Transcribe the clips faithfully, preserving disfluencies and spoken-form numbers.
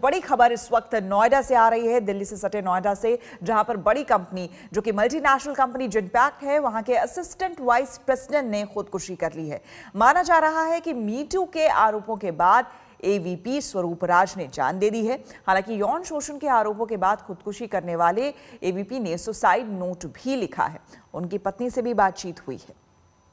बड़ी खबर इस वक्त नोएडा से आ रही है, दिल्ली से सटे नोएडा से, जहां पर बड़ी कंपनी जो कि मल्टीनेशनल कंपनी जिनपैक्ट है, वहां के असिस्टेंट वाइस प्रेसिडेंट ने खुदकुशी कर ली है। माना जा रहा है कि मीटू के आरोपों के बाद एवीपी स्वरूप राज ने जान दे दी है। हालांकि यौन शोषण के आरोपों के बाद खुदकुशी करने वाले एवीपी ने सुसाइड नोट भी लिखा है। उनकी पत्नी से भी बातचीत हुई है।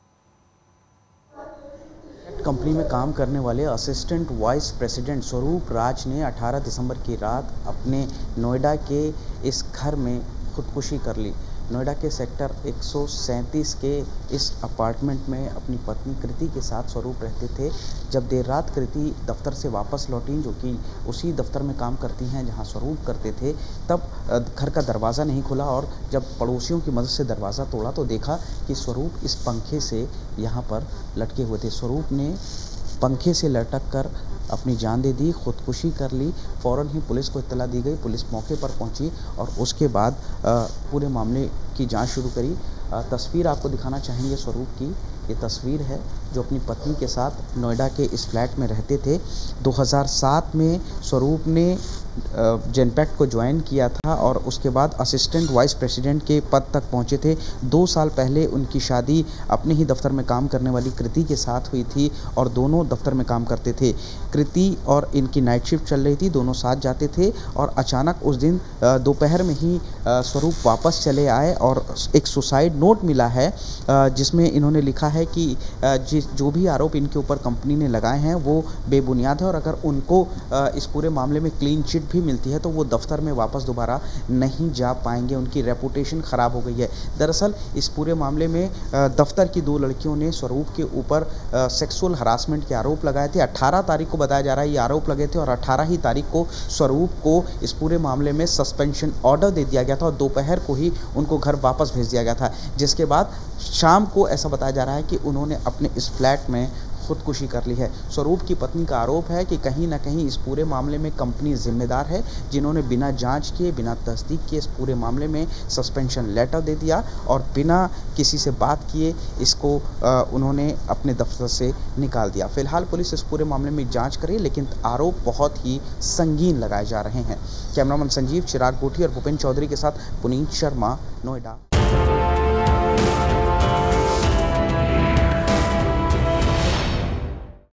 कंपनी में काम करने वाले असिस्टेंट वाइस प्रेसिडेंट स्वरूप राज ने अठारह दिसंबर की रात अपने नोएडा के इस घर में खुदकुशी कर ली। नोएडा के सेक्टर एक सौ सैंतीस के इस अपार्टमेंट में अपनी पत्नी कृति के साथ स्वरूप रहते थे। जब देर रात कृति दफ्तर से वापस लौटी, जो कि उसी दफ्तर में काम करती हैं जहां स्वरूप करते थे, तब घर का दरवाज़ा नहीं खुला और जब पड़ोसियों की मदद से दरवाज़ा तोड़ा तो देखा कि स्वरूप इस पंखे से यहाँ पर लटके हुए थे। स्वरूप ने पंखे से लटक कर अपनी जान दे दी, खुदकुशी कर ली। फ़ौरन ही पुलिस को इत्तला दी गई। पुलिस मौके पर पहुंची और उसके बाद पूरे मामले की जांच शुरू करी। तस्वीर आपको दिखाना चाहेंगे स्वरूप की। ये तस्वीर है जो अपनी पत्नी के साथ नोएडा के इस फ्लैट में रहते थे। दो हज़ार सात में स्वरूप ने जिनपैक्ट को ज्वाइन किया था और उसके बाद असिस्टेंट वाइस प्रेसिडेंट के पद तक पहुंचे थे। दो साल पहले उनकी शादी अपने ही दफ्तर में काम करने वाली कृति के साथ हुई थी और दोनों दफ्तर में काम करते थे। कृति और इनकी नाइट शिफ्ट चल रही थी, दोनों साथ जाते थे और अचानक उस दिन दोपहर में ही स्वरूप वापस चले आए और एक सुसाइड नोट मिला है जिसमें इन्होंने लिखा है कि जिस जो भी आरोप इनके ऊपर कंपनी ने लगाए हैं वो बेबुनियाद है और अगर उनको इस पूरे मामले में क्लीन चिट भी मिलती है तो वो दफ्तर में वापस दोबारा नहीं जा पाएंगे। उनकी रेपुटेशन ख़राब हो गई है। दरअसल इस पूरे मामले में दफ्तर की दो लड़कियों ने स्वरूप के ऊपर सेक्सुअल हरासमेंट के आरोप लगाए थे। अठारह तारीख को बताया जा रहा है ये आरोप लगे थे और अठारह ही तारीख को स्वरूप को इस पूरे मामले में सस्पेंशन ऑर्डर दे दिया गया था और दोपहर को ही उनको घर वापस भेज दिया गया था, जिसके बाद शाम को ऐसा बताया जा रहा है कि उन्होंने अपने इस फ्लैट में खुदकुशी कर ली है। स्वरूप की पत्नी का आरोप है कि कहीं ना कहीं इस पूरे मामले में कंपनी जिम्मेदार है, जिन्होंने बिना जांच किए, बिना तस्दीक किए इस पूरे मामले में सस्पेंशन लेटर दे दिया और बिना किसी से बात किए इसको आ, उन्होंने अपने दफ्तर से निकाल दिया। फिलहाल पुलिस इस पूरे मामले में जांच करी, लेकिन आरोप बहुत ही संगीन लगाए जा रहे हैं। कैमरामैन संजीव, चिराग गोठी और भूपेन चौधरी के साथ पुनीत शर्मा, नोएडा।